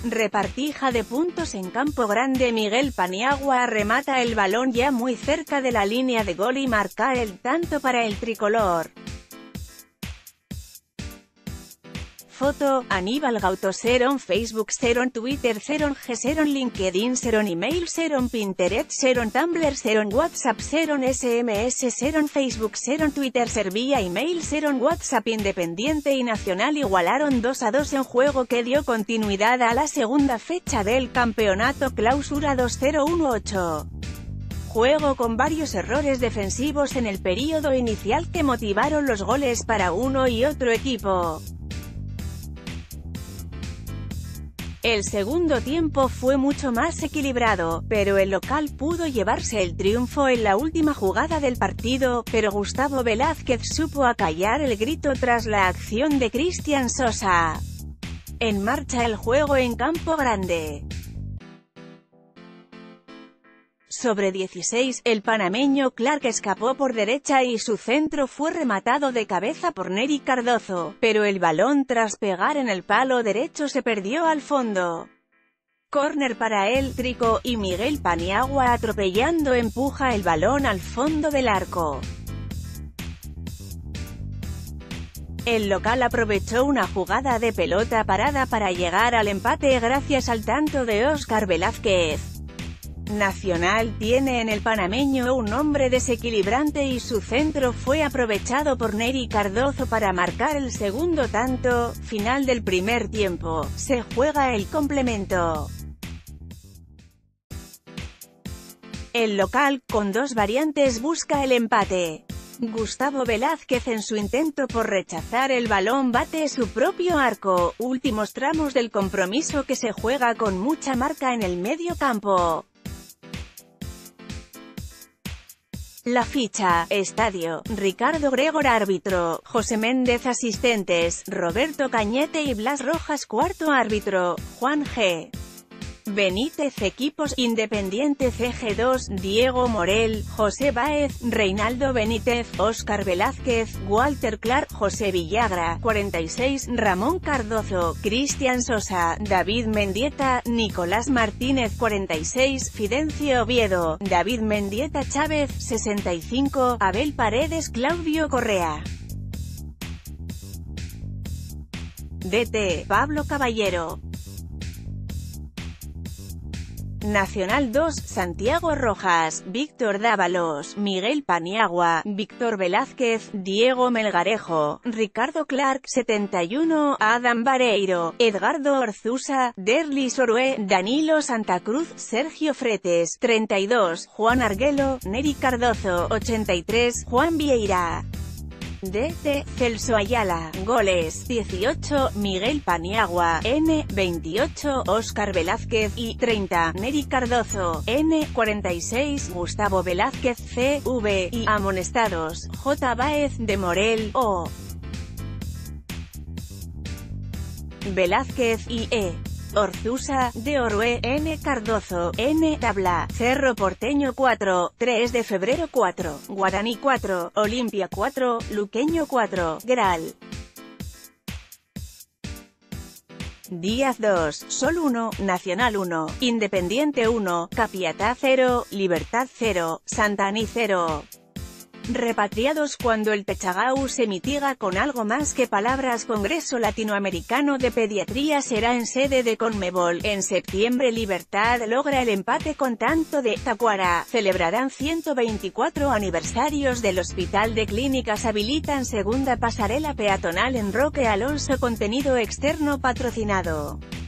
Repartija de puntos en campo grande. Miguel Paniagua remata el balón ya muy cerca de la línea de gol y marca el tanto para el tricolor. Foto: Aníbal Gauto. Seron Facebook, Seron Twitter, Seron G, Seron LinkedIn, Seron Email, Seron Pinterest, Seron Tumblr, Seron WhatsApp, Seron SMS, Seron Facebook, Seron Twitter, Servía Email, Seron WhatsApp. Independiente y Nacional igualaron 2-2 en juego que dio continuidad a la segunda fecha del campeonato Clausura 2018. Juego con varios errores defensivos en el período inicial que motivaron los goles para uno y otro equipo. El segundo tiempo fue mucho más equilibrado, pero el local pudo llevarse el triunfo en la última jugada del partido, pero Gustavo Velázquez supo acallar el grito tras la acción de Cristian Sosa. En marcha el juego en campo grande. Sobre 16, el panameño Clark escapó por derecha y su centro fue rematado de cabeza por Neri Cardozo, pero el balón tras pegar en el palo derecho se perdió al fondo. Córner para el Trico, y Miguel Paniagua atropellando empuja el balón al fondo del arco. El local aprovechó una jugada de pelota parada para llegar al empate gracias al tanto de Óscar Velázquez. Nacional tiene en el panameño un hombre desequilibrante y su centro fue aprovechado por Neri Cardozo para marcar el segundo tanto. Final del primer tiempo, se juega el complemento. El local, con dos variantes, busca el empate. Gustavo Velázquez en su intento por rechazar el balón bate su propio arco. Últimos tramos del compromiso que se juega con mucha marca en el medio campo. La ficha, estadio, Ricardo Gregor árbitro, José Méndez asistentes, Roberto Cañete y Blas Rojas cuarto árbitro, Juan G. Benítez equipos, Independiente CG2, Diego Morel, José Báez, Reinaldo Benítez, Óscar Velázquez, Walter Clark, José Villagra, 46, Ramón Cardozo, Cristian Sosa, David Mendieta, Nicolás Martínez 46, Fidencio Oviedo, David Mendieta Chávez, 65, Abel Paredes Claudio Correa. DT, Pablo Caballero. Nacional 2, Santiago Rojas, Víctor Dávalos, Miguel Paniagua, Víctor Velázquez, Diego Melgarejo, Ricardo Clark, 71, Adam Vareiro, Edgardo Orzusa, Derlis Orue, Danilo Santa Cruz, Sergio Fretes, 32, Juan Arguelo, Neri Cardozo, 83, Juan Vieira. DT, Celso Ayala, goles, 18, Miguel Paniagua, N, 28, Óscar Velázquez, y 30, Neri Cardozo, N, 46, Gustavo Velázquez, C, V, y amonestados, J. Báez, de Morel, O. Velázquez, y E. Orzusa, de Orue, N. Cardozo, N. Tabla, Cerro Porteño 4, 3 de febrero 4, Guaraní 4, Olimpia 4, Luqueño 4, Gral. Díaz 2, Sol 1, Nacional 1, Independiente 1, Capiatá 0, Libertad 0, Santaní 0. Repatriados cuando el Pechagau se mitiga con algo más que palabras. Congreso Latinoamericano de Pediatría será en sede de Conmebol. En septiembre Libertad logra el empate con tanto de Tacuara. Celebrarán 124 aniversarios del Hospital de Clínicas. Habilitan segunda pasarela peatonal en Roque Alonso. Contenido externo patrocinado.